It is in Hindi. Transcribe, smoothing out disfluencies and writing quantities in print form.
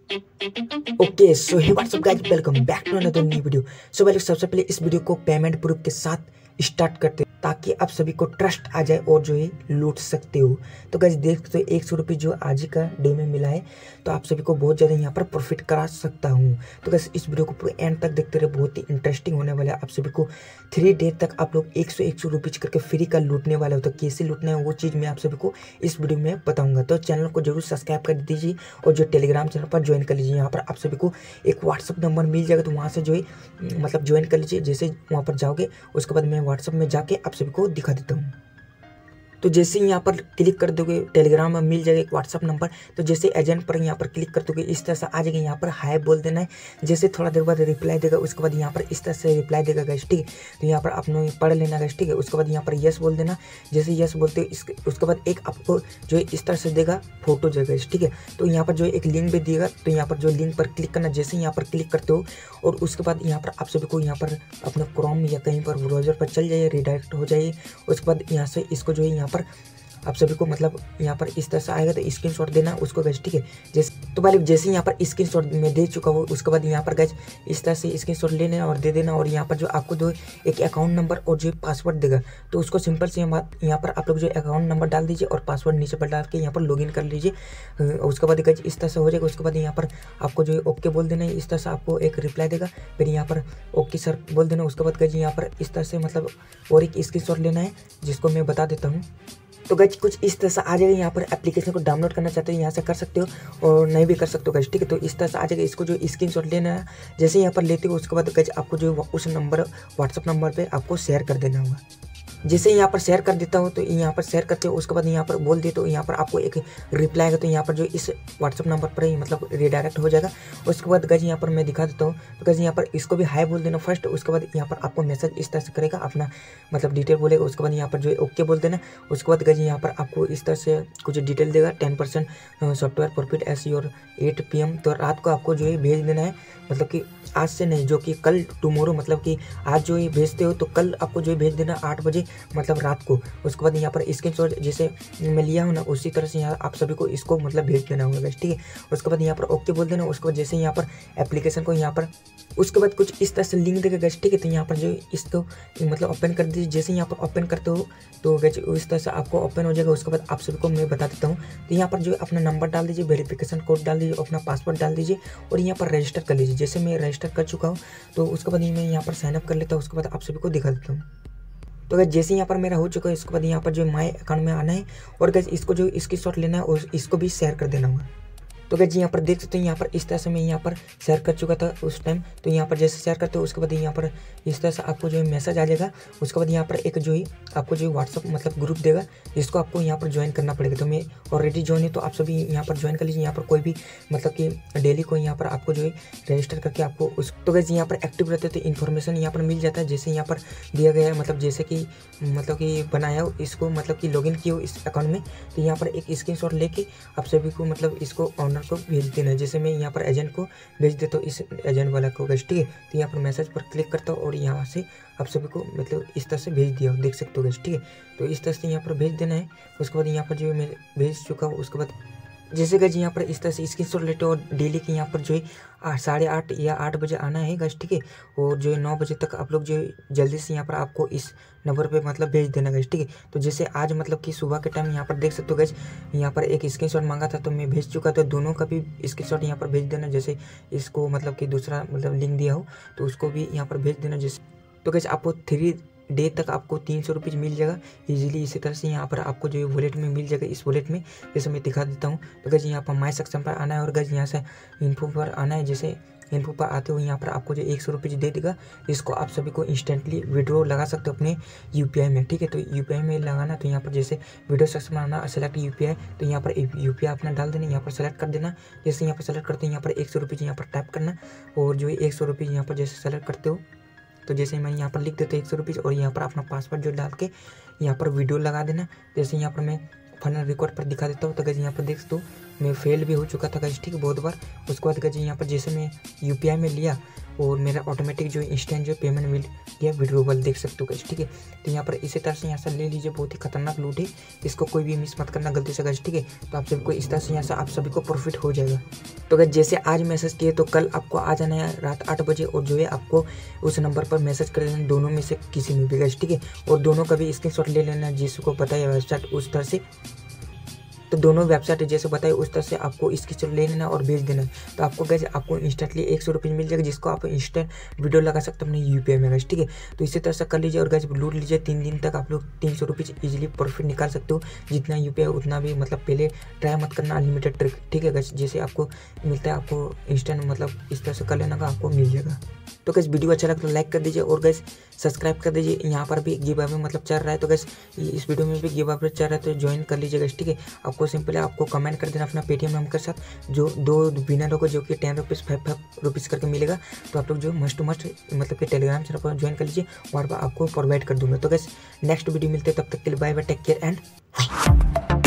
Okay so hey what's up guys, welcome back to another new video. So भाई सबसे पहले इस वीडियो को पेमेंट प्रूफ के साथ स्टार्ट करते हैं ताकि आप सभी को ट्रस्ट आ जाए और जो है लूट सकते हो। तो गाइस देख सकते हो 100 रुपये जो आज ही का डे में मिला है, तो आप सभी को बहुत ज़्यादा यहाँ पर प्रॉफिट करा सकता हूँ। तो गाइस इस वीडियो को पूरे एंड तक देखते रहे, बहुत ही इंटरेस्टिंग होने वाला है। आप सभी को 3 डे तक आप लोग 100 रुपीज़ करके फ्री का लूटने वाले हो। तो कैसे लूटना है वो चीज़ मैं आप सभी को इस वीडियो में बताऊँगा। तो चैनल को जरूर सब्सक्राइब कर दीजिए और जो टेलीग्राम चैनल पर ज्वाइन कर लीजिए। यहाँ पर आप सभी को एक व्हाट्सअप नंबर मिल जाएगा, तो वहाँ से जो है मतलब ज्वाइन कर लीजिए। जैसे वहाँ पर जाओगे उसके बाद मैं व्हाट्सअप में जाके आप सभी को दिखा देता हूँ। तो जैसे ही यहाँ पर क्लिक कर दोगे टेलीग्राम में मिल जाएगा एक व्हाट्सअप नंबर। तो जैसे एजेंट पर यहाँ पर क्लिक कर दोगे इस तरह से आ जाएगा। यहाँ पर हाय बोल देना है। जैसे थोड़ा देर बाद रिप्लाई देगा, उसके बाद यहाँ पर इस तरह से रिप्लाई देगा गाइस, ठीक है। तो यहाँ पर आपने पढ़ लेना गाइस, ठीक है। उसके बाद यहाँ पर यस बोल देना। जैसे यस बोलते उसके बाद एक आपको जो है इस तरह से देगा फोटो जो गाइस, ठीक है। तो यहाँ पर जो है एक लिंक भी देगा, तो यहाँ पर जो लिंक पर क्लिक करना। जैसे यहाँ पर क्लिक करते हो और उसके बाद यहाँ पर आप सभी को यहाँ पर अपना क्रोम या कहीं पर ब्राउजर पर चल जाइए, रिडायरेक्ट हो जाइए। उसके बाद यहाँ से इसको जो है यहाँ पर आप सभी को मतलब यहाँ पर इस तरह से आएगा, तो स्क्रीनशॉट देना उसको गाइस, ठीक है। जैसे तो भाई जैसे यहाँ पर स्क्रीनशॉट मैं दे चुका हूँ, उसके बाद यहाँ पर गाइस इस तरह से स्क्रीनशॉट ले लेना और दे देना। और यहाँ पर जो आपको जो एक अकाउंट नंबर और जो पासवर्ड देगा, तो उसको सिंपल से यहाँ पर आप लोग जो अकाउंट नंबर डाल दीजिए और पासवर्ड नीचे पर डाल के यहाँ पर लॉगिन कर लीजिए। उसके बाद गाइस इस तरह से हो जाएगा। उसके बाद यहाँ पर आपको जो है ओके बोल देना है। इस तरह से आपको एक रिप्लाई देगा, फिर यहाँ पर ओके सर बोल देना। उसके बाद गाइस यहाँ पर इस तरह से मतलब और एक स्क्रीनशॉट लेना है, जिसको मैं बता देता हूँ। तो गाइस कुछ इस तरह से आ जाएगा। यहाँ पर एप्लीकेशन को डाउनलोड करना चाहते हो यहाँ से कर सकते हो और नहीं भी कर सकते हो गाइस, ठीक है। तो इस तरह से आ जाएगा। इसको जो स्क्रीनशॉट लेना है, जैसे यहाँ पर लेते हो उसके बाद गाइस आपको जो उस नंबर व्हाट्सअप नंबर पे आपको शेयर कर देना होगा। जैसे यहाँ पर शेयर कर देता हो, तो यहाँ पर शेयर करते हो उसके बाद यहाँ पर बोल दे, तो यहाँ पर आपको एक रिप्लाई आएगा। तो यहाँ पर जो इस व्हाट्सअप नंबर पर ही मतलब रिडायरेक्ट हो जाएगा। उसके बाद गाइस यहाँ पर मैं दिखा देता हूँ। तो गाइस यहाँ पर इसको भी हाय बोल देना फर्स्ट। उसके बाद यहाँ पर आपको मैसेज इस तरह से करेगा, अपना मतलब डिटेल बोलेगा। उसके बाद यहाँ पर जो है ओके बोल देना। उसके बाद गाइस यहाँ पर आपको इस तरह से कुछ डिटेल देगा, 10% software profit as your 8 PM। तो रात को आपको जो है भेज देना है, मतलब कि आज से नहीं, जो कि कल टुमारो, मतलब कि आज जो ये भेजते हो तो कल आपको जो है भेज देना 8 बजे मतलब रात को। उसके बाद यहाँ पर स्क्रीनशॉट जैसे मैं लिया हूँ ना, उसी तरह से यहाँ आप सभी को इसको मतलब भेज देना होगा गाइस, ठीक है। उसके बाद यहाँ पर ओके बोल देना। उसके बाद जैसे यहाँ पर एप्लीकेशन को यहाँ पर उसके बाद कुछ इस तरह से लिंक देगा गाइस, ठीक है। तो यहाँ पर जो इसको मतलब ओपन कर दीजिए। जैसे यहाँ पर ओपन करते हो तो गाइस इस तरह से आपको ओपन हो जाएगा। उसके बाद आप सभी को मैं बता देता हूँ। तो यहाँ पर जो अपना नंबर डाल दीजिए, वेरिफिकेशन कोड डाल दीजिए, अपना पासवर्ड डाल दीजिए और यहाँ पर रजिस्टर कर लीजिए। जैसे मैं रजिस्टर कर चुका हूँ, तो उसके बाद मैं यहाँ पर साइनअप कर लेता हूँ। उसके बाद आप सभी को दिखा देता हूँ। तो गाइस जैसे यहाँ पर मेरा हो चुका है, इसके बाद यहाँ पर जो माय अकाउंट में आना है और गाइस इसको जो स्क्रीनशॉट लेना है और इसको भी शेयर कर देना होगा। तो गाइस यहाँ पर देख सकते हैं, यहाँ पर इस तरह से मैं यहाँ पर शेयर कर चुका था उस टाइम। तो यहाँ पर जैसे शेयर करते हो उसके बाद यहाँ पर इस तरह से आपको जो है मैसेज आ जाएगा। उसके बाद यहाँ पर एक जो है आपको जो व्हाट्सअप मतलब ग्रुप देगा, जिसको आपको यहाँ पर ज्वाइन करना पड़ेगा। तो मैं ऑलरेडी ज्वाइन है, तो आप सभी यहाँ पर ज्वाइन कर लीजिए। यहाँ पर कोई भी मतलब कि डेली को यहाँ पर आपको जो है रजिस्टर करके आपको उस तो गाइस यहाँ पर एक्टिव रहते तो इन्फॉर्मेशन यहाँ पर मिल जाता है। जैसे यहाँ पर दिया गया है, मतलब जैसे कि मतलब कि बनाया हो इसको, मतलब कि लॉगिन किया हो इस अकाउंट में, तो यहाँ पर एक स्क्रीनशॉट लेके आप सभी को मतलब इसको ऑनर को भेज देना है। जैसे मैं यहाँ पर एजेंट को भेज देता हूँ, इस एजेंट वाला को गाइस, ठीक है। तो यहाँ पर मैसेज पर क्लिक करता हूँ और यहाँ से आप सभी को मतलब इस तरह से भेज दिया हो, देख सकते हो गाइस, ठीक है। तो इस तरह से यहाँ पर भेज देना है। उसके बाद यहाँ पर जो मैं भेज चुका हूँ, उसके बाद जैसे गाइस यहाँ पर इस तरह से स्क्रीनशॉट लेते हो और डेली के यहाँ पर जो है 8:30 या 8 बजे आना है गाइस, ठीक है। और जो है 9 बजे तक आप लोग जो है जल्दी से यहाँ पर आपको इस नंबर पे मतलब भेज देना गाइस, ठीक है। तो जैसे आज मतलब कि सुबह के टाइम यहाँ पर देख सकते हो गाइस, यहाँ पर एक स्क्रीनशॉट मांगा था तो मैं भेज चुका था। दोनों का भी स्क्रीनशॉट यहाँ पर भेज देना। जैसे इसको मतलब कि दूसरा मतलब लिंक दिया हो तो उसको भी यहाँ पर भेज देना। जैसे तो गाइस आपको 3 डे तक आपको 300 रुपीज़ मिल जाएगा इजीली। इसी तरह से यहाँ पर आपको जो है वॉलेट में मिल जाएगा। इस वॉलेट में जैसे मैं दिखा देता हूँ। तो गाइस यहाँ पर माय सेक्शन पर आना है और गाइस यहाँ से इन्फो पर आना है। जैसे इन्फो पर आते हो यहाँ पर आपको जो 100 रुपीज़ दे देगा। इसको आप सभी को इंस्टेंटली विड्रॉ लगा सकते हो अपने UPI में, ठीक है। तो UPI में लगाना, तो यहाँ पर जैसे वीडियो सेक्शन में आना, सेलेक्ट UPI, तो यहाँ पर UPI अपना डाल देना, यहाँ पर सेलेक्ट कर देना। जैसे यहाँ पर सेलेक्ट करते हैं, यहाँ पर 100 रुपीज़ यहाँ पर टाइप करना और जो है 100 रुपीज़ यहाँ पर जैसे सेलेक्ट करते हो, तो जैसे मैं यहाँ पर लिख देता हूँ 100 रुपीज़ और यहाँ पर अपना पासवर्ड जो डाल के यहाँ पर वीडियो लगा देना। जैसे यहाँ पर मैं फन रिकॉर्ड पर दिखा देता हूँ। तो गाइस यहाँ पर देख दो मैं फेल भी हो चुका था गाइस, ठीक है, बहुत बार। उसके बाद गाइस यहाँ पर जैसे मैं UPI में लिया और मेरा ऑटोमेटिक जो इंस्टेंट जो पेमेंट मिल गया विड्रॉवल देख सकते हो गाइस, ठीक है। तो यहाँ पर इसी तरह से यहाँ से ले लीजिए, बहुत ही खतरनाक लूट है, इसको कोई भी मिस मत करना गलती से गाइस, ठीक है। तो आप सभी को इस तरह से यहाँ से आप सभी को प्रॉफिट हो जाएगा। तो गाइस जैसे आज मैसेज किए तो कल आपको आ जाना है रात 8 बजे और जो है आपको उस नंबर पर मैसेज कर लेना, दोनों में से किसी में भी गाइस, ठीक है। और दोनों का भी स्क्रीनशॉट ले लेना जिसको पता है वेबसाइट उस तरह से। तो दोनों वेबसाइट जैसे बताए उस तरह से आपको इसकी ले लेना और भेज देना। तो आपको गैस आपको इंस्टेंटली 100 रुपये मिल जाएगा, जिसको आप इंस्टेंट वीडियो लगा सकते हो अपने यूपीआई में गैस, ठीक है। तो इसी तरह से कर लीजिए और गैस लूट लीजिए। 3 दिन तक आप लोग 300 रुपये ईजिली प्रॉफिट निकाल सकते हो, जितना यूपीआई उतना भी, मतलब पहले ट्राई मत करना अनलिमिटेड ट्रिक, ठीक है गैस। जैसे आपको मिलता है आपको इंस्टेंट, मतलब इस तरह से कर लेना का आपको मिल जाएगा। तो गैस वीडियो अच्छा लगा तो लाइक कर दीजिए और गैस सब्सक्राइब कर दीजिए। यहाँ पर भी गिव अवे मतलब चल रहा है, तो गैस इस वीडियो में भी गिव अवे चल रहा है, तो ज्वाइन कर लीजिए गैस, ठीक है। आपको सिंपल है, आपको कमेंट कर देना अपना पेटीएम नंबर के साथ, जो 2 विनर होगा जो कि 10 रुपीज़ 5 रुपीज़ करके मिलेगा। तो आप लोग जो मस्ट टू मस्ट मतलब कि टेलीग्राम चैनल पर ज्वाइन कर लीजिए, वहाँ पर आपको प्रोवाइड कर दूंगा। तो गैस नेक्स्ट वीडियो मिलते हैं, तब तक के लिए bye bye, take care and